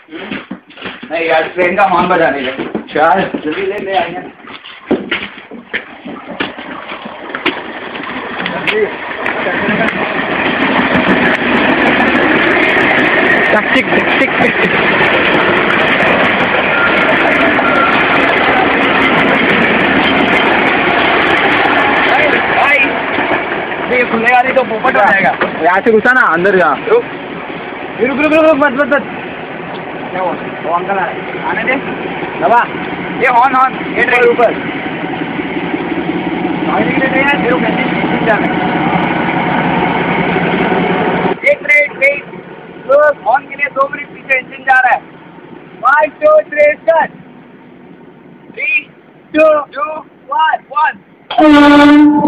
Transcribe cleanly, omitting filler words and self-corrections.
नहीं यार ट्रेन का हॉर्न बजाने लगे। चल जल्दी ले आएंगे। टिक टिक टिक टिक। ये खुलेगा नहीं तो पोपट हो जाएगा। यहाँ से घुसा ना अंदर जा। रुक रुक रुक रुक मत। क्या वो अंकल आने दे दबा। ये हॉर्न ये ट्रेन ऊपर ट्रेन हॉर्न के लिए 2 मिनट पीछे इंजन जा रहा है। 5 2 3 स्टार्ट 3 2 1 1